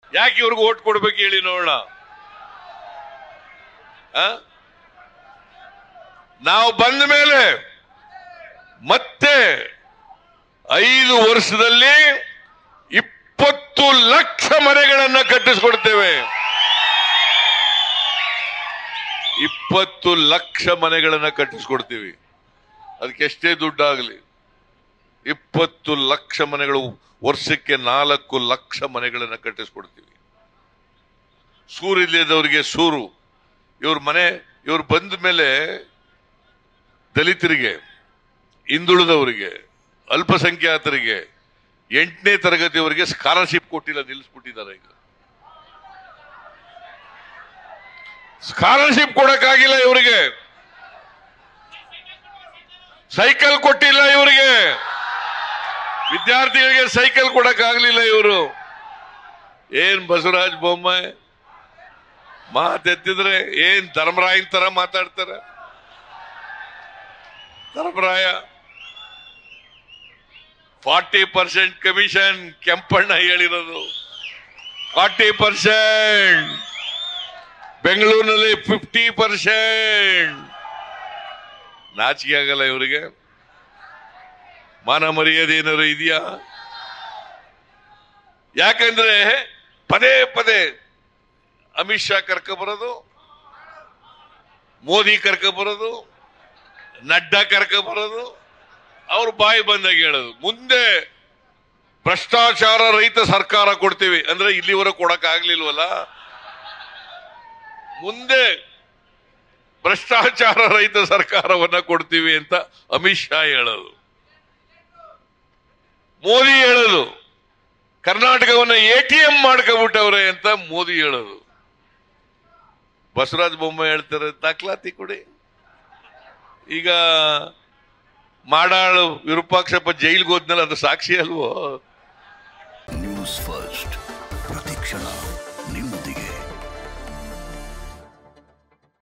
ಯಾಕೆ ಇವ್ರಿಗೆ ಓಟ್ ಕೊಡ್ಬೇಕು ಹೇಳಿ ನೋಡೋಣ. ನಾವು ಬಂದ ಮೇಲೆ ಮತ್ತೆ 5 ವರ್ಷದಲ್ಲಿ 20 ಲಕ್ಷ ಮನೆಗಳನ್ನ ಕಟ್ಟಿಸಿಕೊಡ್ತೇವೆ. 20 ಲಕ್ಷ ಮನೆಗಳನ್ನ ಕಟ್ಟಿಸ್ಕೊಡ್ತೀವಿ. ಅದಕ್ಕೆ ಎಷ್ಟೇ ದುಡ್ಡಾಗಲಿ 20 ಲಕ್ಷ ಮನೆಗಳು, ವರ್ಷಕ್ಕೆ 4 ಲಕ್ಷ ಮನೆಗಳನ್ನ ಕಟ್ಟಿಸ್ಕೊಡ್ತೀವಿ. ಸೂರಿಲ್ಲದವರಿಗೆ ಸೂರು. ಇವ್ರು ಬಂದ ಮೇಲೆ ದಲಿತರಿಗೆ, ಹಿಂದುಳಿದವರಿಗೆ, ಅಲ್ಪಸಂಖ್ಯಾತರಿಗೆ 8ನೇ ತರಗತಿಯವರಿಗೆ ಸ್ಕಾಲರ್ಶಿಪ್ ಕೊಟ್ಟಿಲ್ಲ, ನಿಲ್ಲಿಸ್ಬಿಟ್ಟಿದ್ದಾರೆ. ಈಗ ಸ್ಕಾಲರ್ಶಿಪ್ ಕೊಡಕ್ಕಾಗಿಲ್ಲ ಇವರಿಗೆ, ಸೈಕಲ್ ಕೊಟ್ಟಿಲ್ಲ ಇವರಿಗೆ, ವಿದ್ಯಾರ್ಥಿಗಳಿಗೆ ಸೈಕಲ್ ಕೊಡಕ್ಕಾಗ್ಲಿಲ್ಲ. ಇವರು ಏನ್ ಬಸವರಾಜ ಬೊಮ್ಮಾಯಿ ಮಾತೆತ್ತಿದ್ರೆ ಏನ್ ಧರ್ಮರಾಯನ್ ತರ ಮಾತಾಡ್ತಾರ. ಧರ್ಮರಾಯ 40% ಕಮಿಷನ್ ಕೆಂಪಣ್ಣ ಹೇಳಿರೋದು. 40%, ಬೆಂಗಳೂರಿನಲ್ಲಿ 50%. ನಾಚಿಕೆ ಆಗಲ್ಲ ಇವರಿಗೆ? ಮಾನ ಮರ್ಯಾದೆ ಏನಾದ್ರು ಇದೆಯಾ? ಯಾಕಂದ್ರೆ ಪದೇ ಪದೇ ಅಮಿತ್ ಶಾ ಕರ್ಕೊಬರೋದು, ಮೋದಿ ಕರ್ಕೊಬರೋದು, ನಡ್ಡಾ ಕರ್ಕೊಬರೋದು, ಅವ್ರ ಬಾಯಿ ಬಂದಾಗ ಹೇಳೋದು. ಮುಂದೆ ಭ್ರಷ್ಟಾಚಾರ ರಹಿತ ಸರ್ಕಾರ ಕೊಡ್ತೀವಿ ಅಂದ್ರೆ ಇಲ್ಲಿವರೆಗೂ ಕೊಡಕ್ ಆಗ್ಲಿಲ್ವಲ್ಲ, ಮುಂದೆ ಭ್ರಷ್ಟಾಚಾರ ರಹಿತ ಸರ್ಕಾರವನ್ನ ಕೊಡ್ತೀವಿ ಅಂತ ಅಮಿತ್ ಶಾ ಹೇಳೋದು. ಮೋದಿ ಹೇಳೋದು ಕರ್ನಾಟಕವನ್ನ ATM ಮಾಡ್ಕೊಬಿಟ್ಟವ್ರೆ ಅಂತ ಮೋದಿ ಹೇಳೋದು. ಬಸವರಾಜ ಬೊಮ್ಮಾಯಿ ಹೇಳ್ತಾರೆ ದಾಖಲಾತಿ ಕೊಡಿ. ಈಗ ಮಾಡಾಳು ವಿರೂಪಾಕ್ಷಪ್ಪ ಜೈಲ್ಗೆ ಹೋದ್ನಲ್ಲ, ಅದು ಸಾಕ್ಷಿ ಅಲ್ವೋ? ನ್ಯೂಸ್ ಫಸ್ಟ್, ಪ್ರತಿಕ್ಷಣ ನಿಮ್ಮೊಂದಿಗೆ.